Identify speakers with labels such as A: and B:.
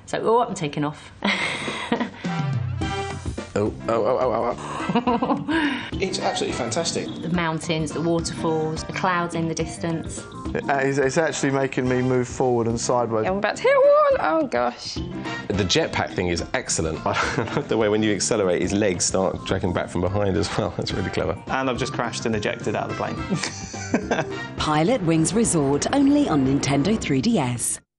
A: So, oh, I'm taking off.
B: Oh. It's absolutely fantastic.
A: The mountains, the waterfalls, the clouds in the distance.
C: It's actually making me move forward and sideways.
D: I'm about to hit a wall. Oh, gosh.
E: The jetpack thing is excellent. I love the way when you accelerate, his legs start dragging back from behind as well. That's really clever.
C: And I've just crashed and ejected out of the plane.
F: Pilotwings Resort, only on Nintendo 3DS.